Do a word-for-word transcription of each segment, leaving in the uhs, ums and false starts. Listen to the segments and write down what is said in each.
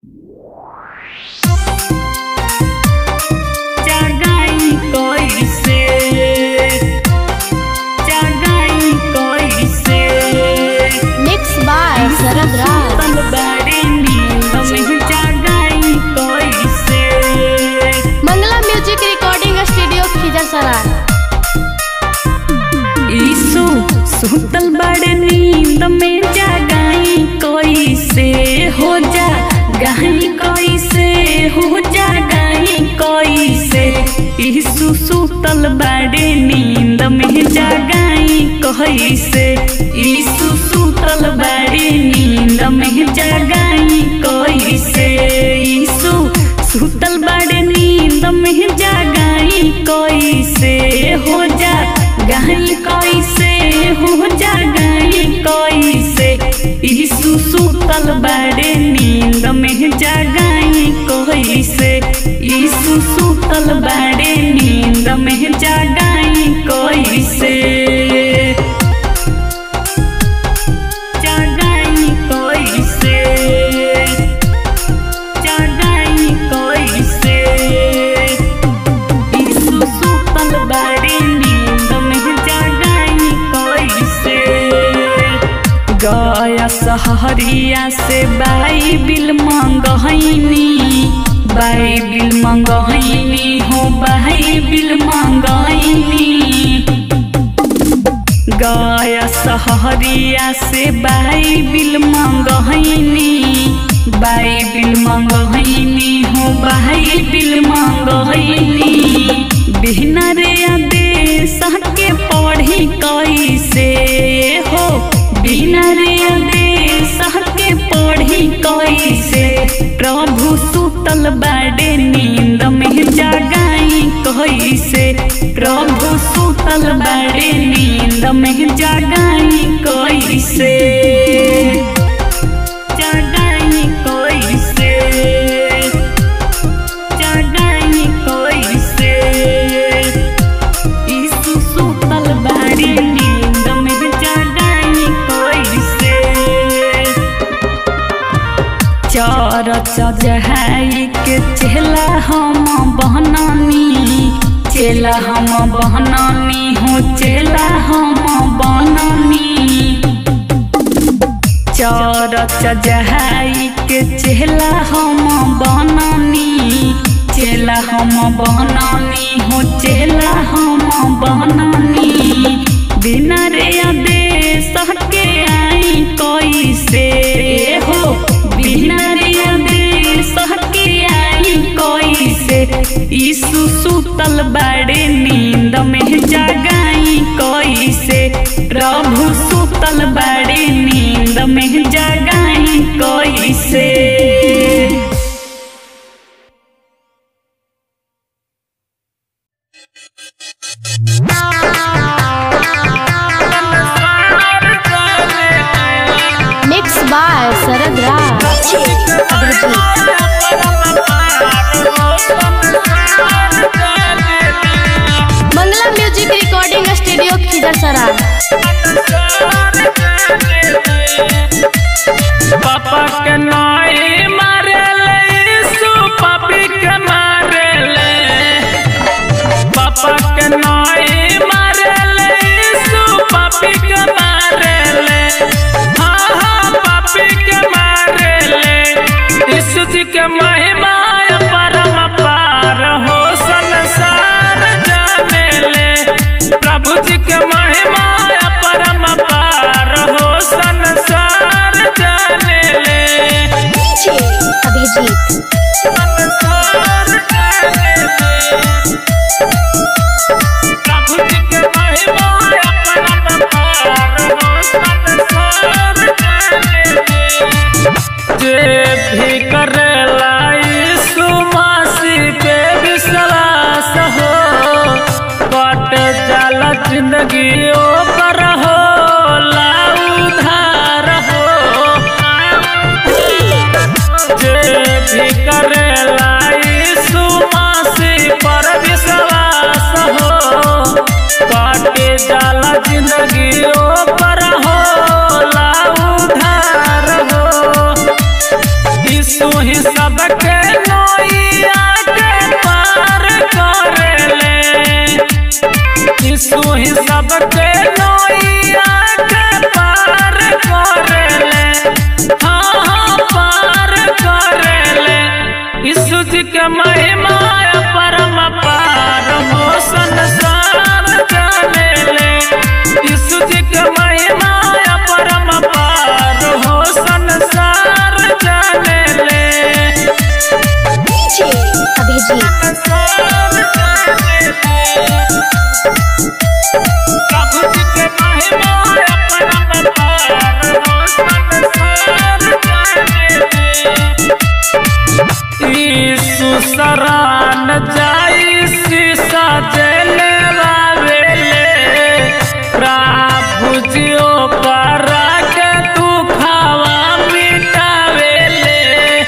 मंगला music recording studio Khizarsarai. ईसु सुतल बड़े नींद में जागाई कोई से हो जा गाई कोई से हो जा गाई कोई से। ईसु सुतल बड़े नींद में जागाई कोई से। ईसु सुतल बड़े नींद में जागाई कोई से। ईसु सुतल बड़े नींद में जागाई कोई से हो जा गाई कोई से हो जा गाई कोई से। ईसु सुतल बड़े नींद में जागाई कोई से। ईसु सुतल बड़े नींद में जागाई कोई से। जागाई कोई से जागाई कोई से। ईसु सुतल बड़े नींद में जागाई कोई से। गया सहरिया से बाइबिल मंगहिनी बाइबिल मंगहिनी हो बाइबिल मंगहिनी। गया सहरिया से बाइबिल मंगहिनी बाइबिल मंगहिनी हो बाइबिल मंगहिनी। बिना रे आदेश के पढ़ी कैसे हो बिना रे आदेश के पढ़ी कैसे। प्रभु सुतल बड़े नींद में जागाई कैसे। प्रभु सुतल बड़े नींद में जागाई कैसे। जागाई कैसे जागाई कैसे। ईसु सुतल बड़े नींद में जागाई कैसे। चरच जहाई के चेला हम बहनानी चेला हम बहनानी हो चेला हम बहनानी। चरच जहाई के चेला हम बहनानी चेला हम बहनानी हो चेला हम बहनानी। बिना रे आदेश के आई कैसे हो बिना रे आदेश के आई कैसे। ईसु सुतल बड़े नींद में जागाई कैसे। प्रभु सुतल बड़े नींद में जागाई कैसे। Mix by Sharad Raj. Mangla music recording studio Khizarsarai. पापा के नाई मारे ले ईसु पापी के मारे ले। पापा के नाई मारे ले ईसु पापी के मारे ले। हाँ हाँ पापी के मारे ले। ईसु जी के महिमा परम पार हो संसार जाने ले। प्रभु जी के महिमा परम पार हो संसार जाने ले। अभिजीत संसार जाने ले। प्रभु जी के महिमा परम पार हो संसार जाने ले। जे भी करेला यीशु मसीह पे विश्वास हो कट जाला जिंदगी ओकर हो ला उधार हो। जे भी करेला यीशु मसीह पर विश्वास हो कट जाला जिंदगी ओकर हो ला उधार हो। ईसु यीशु ही सबके नैया के पार करेले यीशु ही सबके नैया के पार करेले हाँ हाँ पार करेले यीशु जी के महिमा परम पार हो संसार जानेले यीशु जी के महिमा परम पार हो संसार जानेले डीजे अभिजीत प्रभु जी के महिमा परम पार हो संसार जानेले यीशु सरान जाई शीशा जले रावेले प्रभु जी ओकरा के तू खावा मिटावेले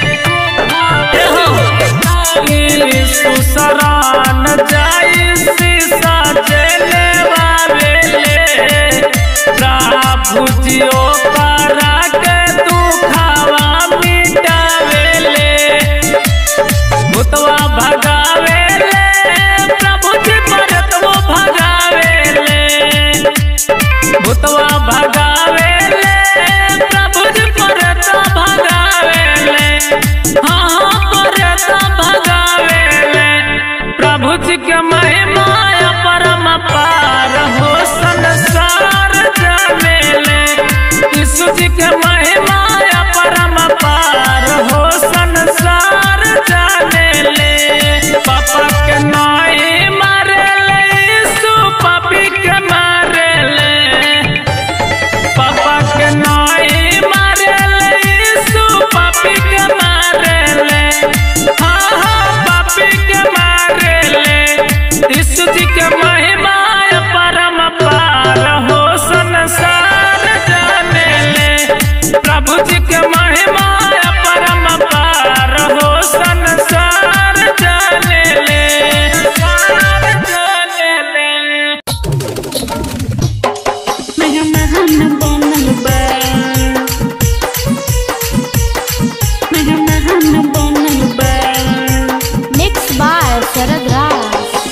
यीशु सरान जाई शीशा जले रावेले प्रभु जी ओकरा के तू खावा मिटावेले भूतवा भगावेले प्रभु जी परतवा भगावेले भूतवा भगावेले प्रभु जी परतवा भगावेले हाँ हाँ परतवा भगावेले प्रभु जी के महिमा परम पार हो संसार जानेले यीशु जी के महिमा परम पार हो संसार जानेले पापा के नाई मारेले यीशु पापी के मारेले पापा के नाई मारेले यीशु पापी के मारेले हाँ हाँ पापी के मारेले यीशु जी के महिमा परम पार हो संसार जानेले प्रभु जी के महिमा परम पार हो संसार जानेले जानेले मेहमान बनल बा मेहमान बनल बा mix by Sharad Raj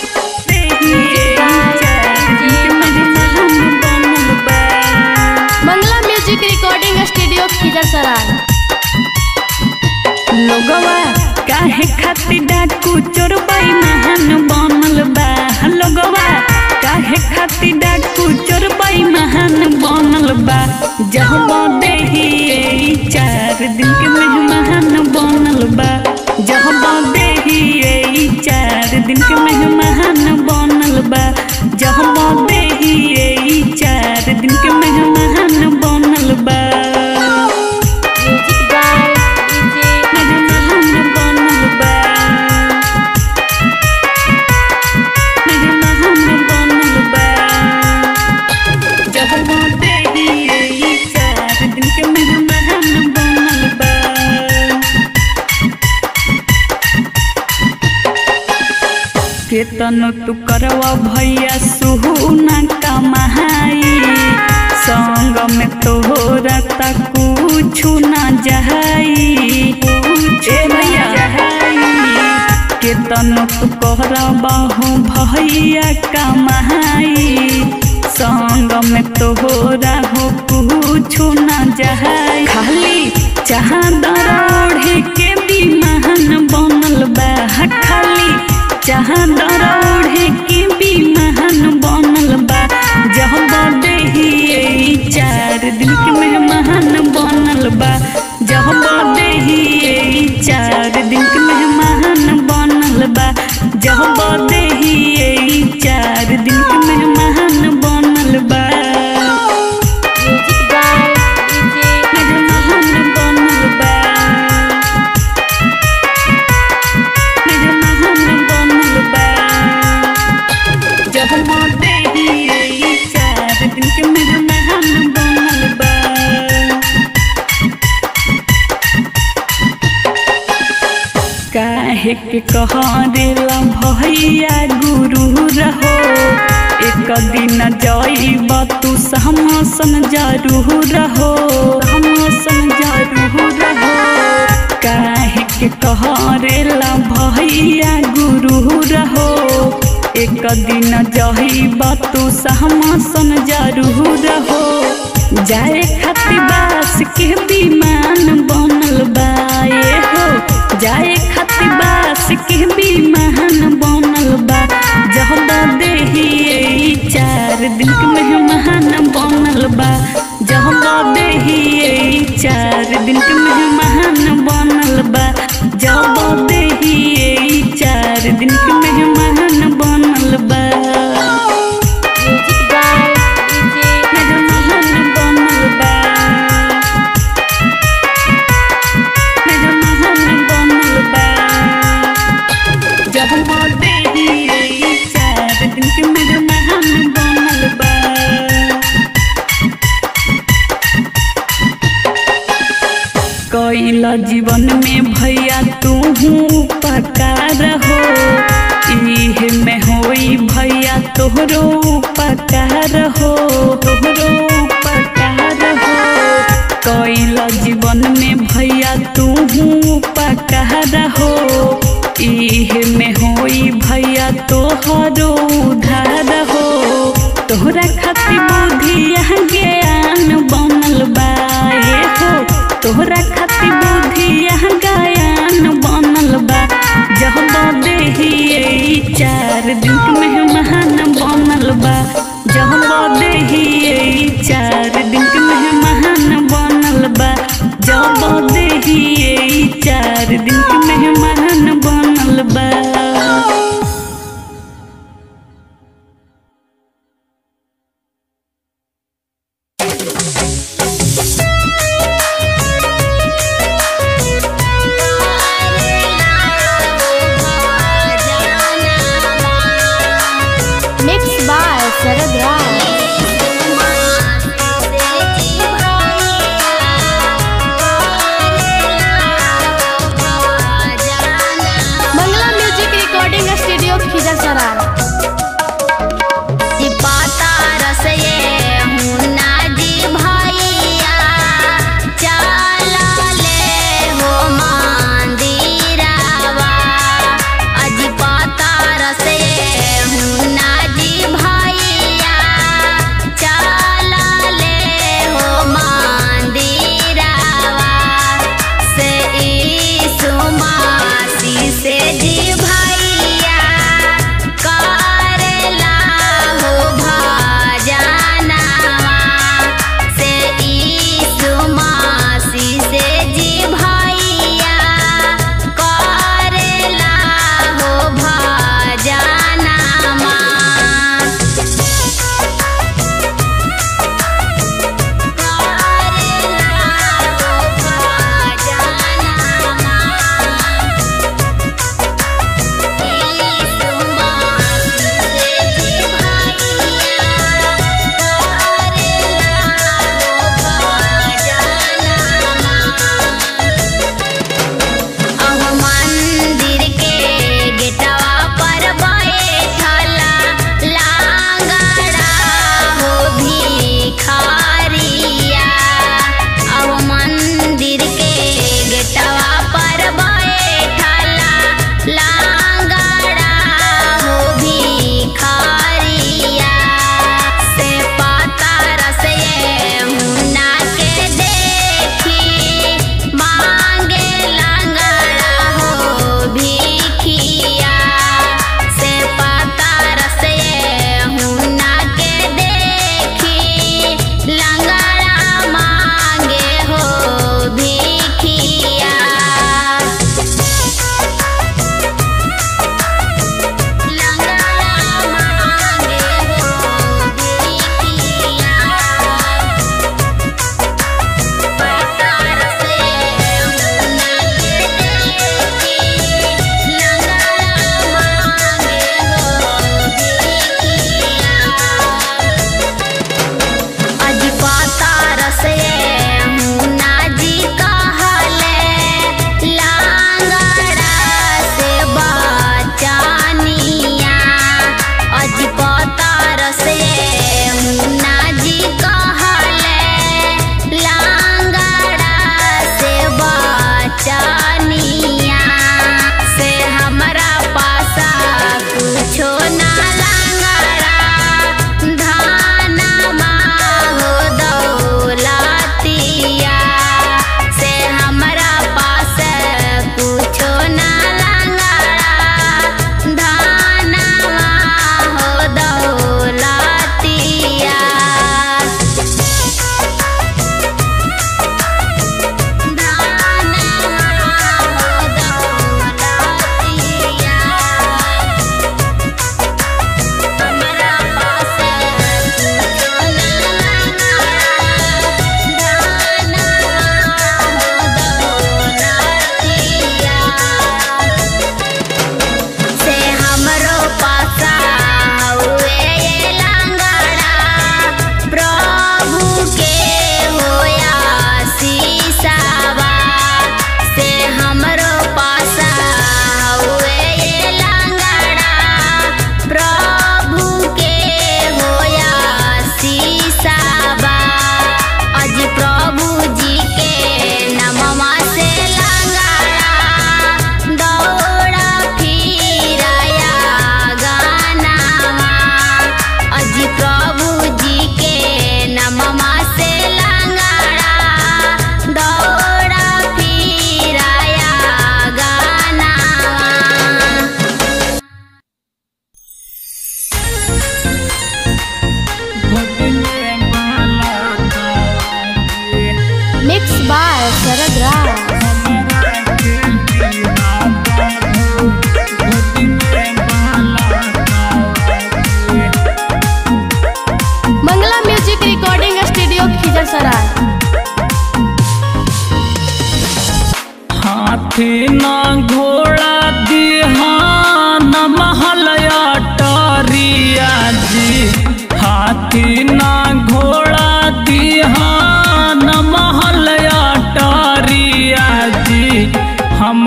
Mangla music recording studio Khizarsarai लोगवा काहे खातिर डाकू चोरबाई महान बनल बा लोगवा काहे खातिर डाकू चोरबाई महान बनल बा जहब देही चार दिन के मेहमान बनल बा जहब देही चार दिन के मेहमान बनल बा जहब देही चार दिन के मेहमान बनल बा म्यूजिक बाय डीजे मेहमान बनल बा मेहमान बनल बा जहब देही चार दिन के मेहमान बनल बा केतन तू करवा भैया सुहुना कमाई संग में तोहरा तक कुछ ना जहाई ए भैया केतन तू करवा हो भैया कमाई संग में तोहरा हो कुछ ना जहाई खाली चादर ओढ़े के भी महान बनल बा खाली चादर ओढ़े के भी महान बनल बा जहब देही चार दिन के मेहमान बनल बा जहब देही चार दिन के मेहमान बनल बा जहब देही चार दिन के मेहमान बनल बा म्यूजिक बाय डीजे मेहमान बनल बा मेहमान बनल बा जहब देही चार दिन के मेहमान बनल बा काहे के कहरेला भैया गुरु रहो एक दिन जाइब तू समसन जरूर रहो समसन जरूर रहो काहे के कहरेला भैया गुरु रहो एक दिन जही तू सहमसन जरूर हो जाए खातिर बास के विमान बनल बाए हो जाए खातिर बास के विमान बनल बा जब देही चार दिन के मेहमान बनल बा जब देही चार दिन के मेहमान बनल बा जब देही चार दिन के मेहमान बनल बा म्यूजिक बाय डीजे मेहमान बनल बा मेहमान बनल बा जब देही चार दिन के मेहमान बनल बा कैला जीवन में भैया तू उपकार हो इहे में होई भैया तोहरो उपकार हो तोहरो उपकार हो कैला जीवन में भैया तू उपकार हो इहे में होई भैया तोहरो उधार हो तोहरा खातिर बुद्धि ज्ञान बनल बाए हो तोहरा खातिर बुद्धि गायन बनल बा जब देही चार दिन के मेहमान बनल बा जब देही चार दिन के मेहमान बनल बा जब देही चार दिन के मेहमान बनल बा मिक्स बाय शरद राज जा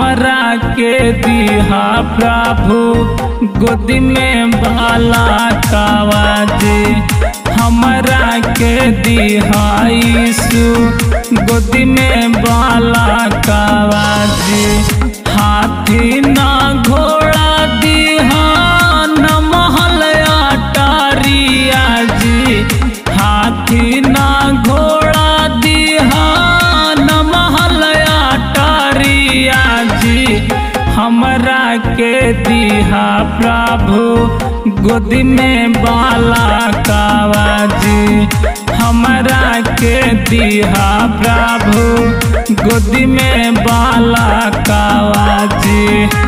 हमरा के दिहा प्रभु गोदी में बाला कावाजी, हमरा के दिहा यीशु गोदी में बाला कावाजी। हाथी ना घोड़ा दिहा न महल अटारिया जी, हाथी ना घोड़ा दिहा न महल अटारिया जी। हमरा के दिहा प्रभु गोदी में बाला कावाजी, हमरा के दिहा प्रभु गोदी में बाला कावाजी।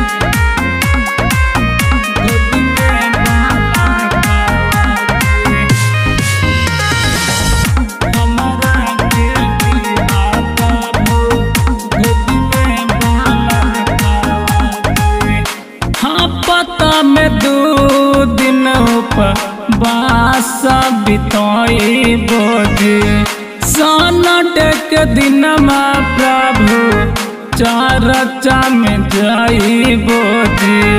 में दो दिन उपवास बिताई बोझे, सनट के दिन में प्रभु चर्चा में जाई बोझे।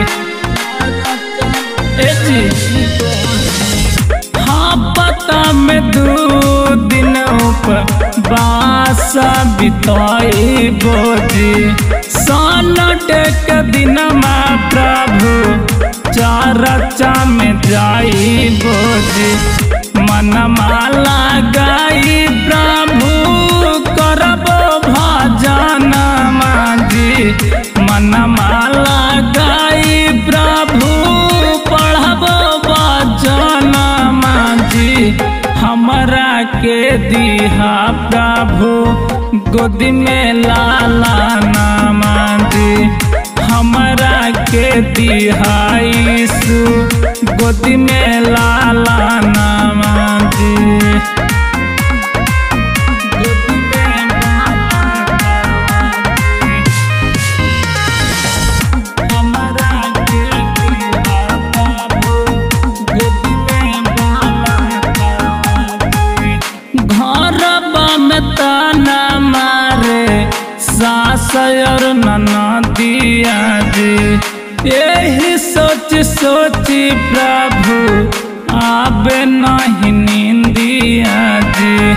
हाँ पता में दो दिन उपवास बिताई बोझे, सनट के दिन में प्रभु चर्चा में जाई बोझे। मनमाला गाई प्रभु करबो भजन मांझी, मनमाला गाई प्रभु पढ़बो भजन मांझी। हमरा के दिहा प्रभु गोदी में लाला ना मांझी, हमरा के दिहा यीशु गोदी में लाला ना मांझी। गोदी में बाला कावाजी, हमरा के दिहा प्रभु गोदी में बाला कावाजी। घरबा में ताना मारे सास और ननदिया जी, यही सोच सोची प्रभु आबे नहीं नींदिया जी।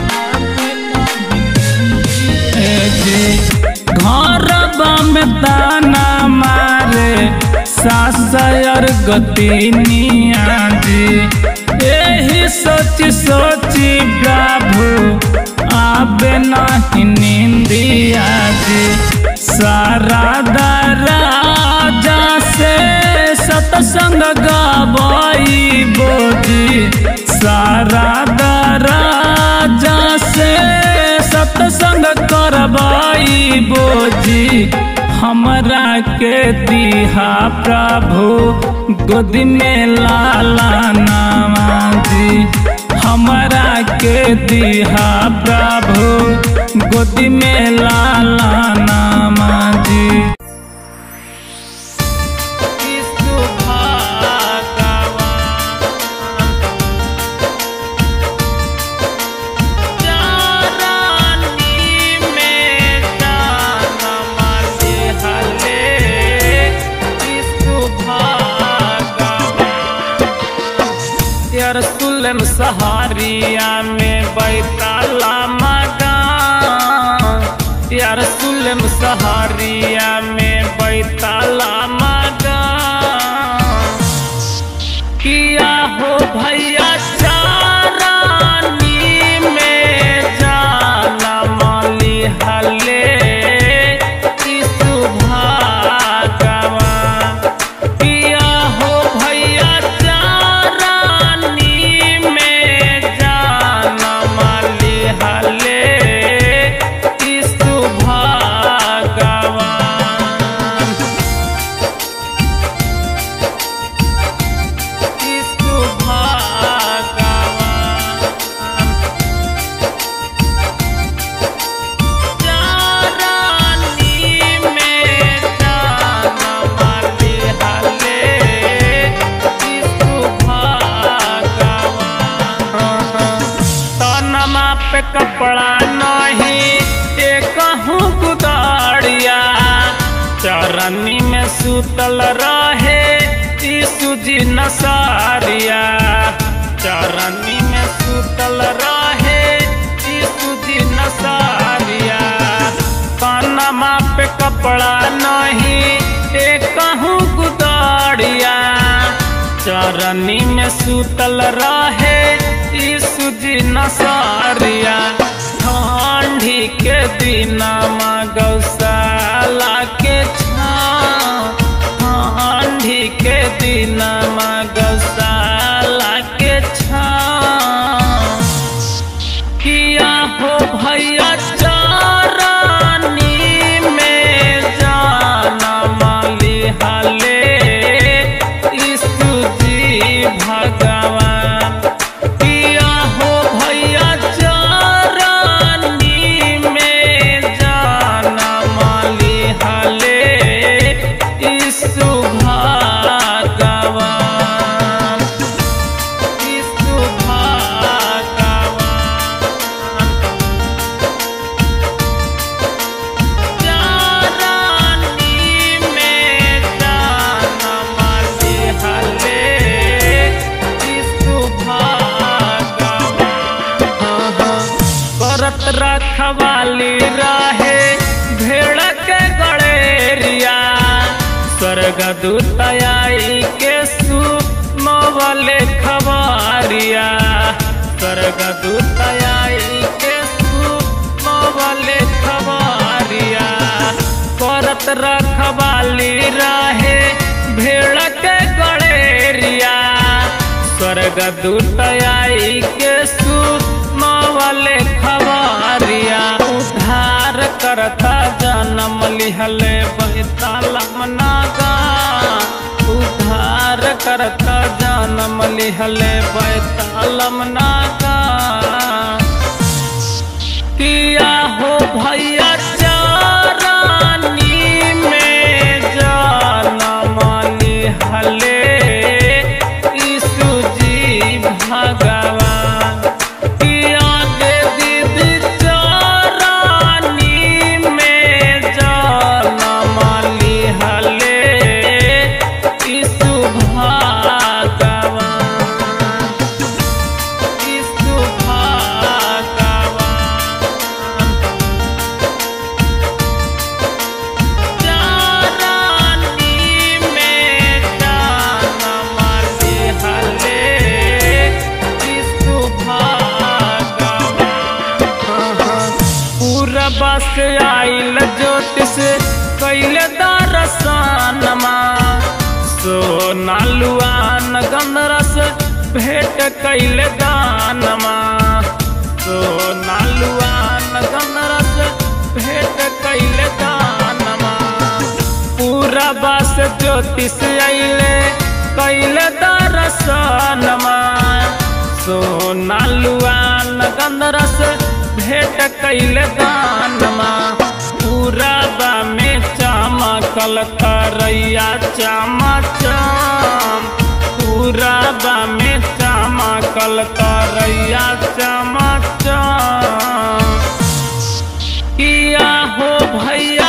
घरबा में ताना मारे सास और गोतिनिया जी, यही सोच सोची प्रभु आबे नहीं नींदिया जी। सारा राजा से सतसंग गवाई बोझी, सारा राजा से सतसंग करवाई बोझी। हमरा के दिहा प्रभु गोदी में लाला ना मांझी, हमरा के दिहा प्रभु गोदी में लाला ना मांझी। यरूशलेम सहारिया में बैताला मगा, यरूशलेम सहारिया में बैताला मगा। किया हो भैया चारानी में जाला माली हले चरनी में सुतल रहे यीशु जी नसारिया, चरनी में सुतल रहे यीशु जी नसारिया। कानमा पे कपड़ा नहीं एक कहूँ गुदारिया, चरनी में सुतल रहे यीशु जी नसारिया। ठंडी के दिनमा गौशाला के छाँव, ठंडी के दिनमा गौशाला के छाँव। किया हो भैया चरनी में जनम लिहले यीशु जी भगवान। किया हो भैया चरनी में जनम लिहले यीशु भगवान, यीशु भगवान। चरनी में जनम लिहले यीशु भगवान। करत रखवाली रहे भेड़ के गड़ेरिया, स्वर्गदूत आई के सुनवले खबरिया, स्वर्गदूत आई के सुनवले खबरिया। करत रखवाली रहे भेड़ के गड़ेरिया, स्वर्गदूत आई के सुनवले खबरिया। उद्धार करता जन्म लिहले बैतलहम नागा, उद्धार करता जन्म लिहले बैतलहम नागा। किया हो भैया चरनी में जनम लिहले यीशु जी भगवान। किया के दीदी चरनी में जनम लिहले यीशु भगवान, यीशु भगवान। चरनी में जनम लिहले यीशु भगवान। पूरब से आइल ज्योतिष कैले दर्शनमा, सोना लुआन गंधरस भेंट कैले दानमा, सोना लुआन गंधरस भेंट कैले दानमा। पूरब से ज्योतिष आइले कैले दर्शनमा, सोना लुआन गंधरस भेंट कैले दानमा। पूरबा में चमकल तरैया चमचम, पूरबा में चमकल तरैया चमचम। किया हो भैया